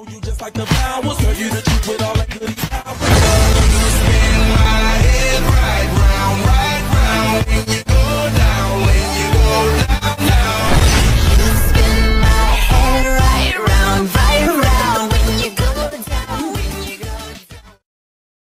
You just like the flowers, girl, you the truth with all that.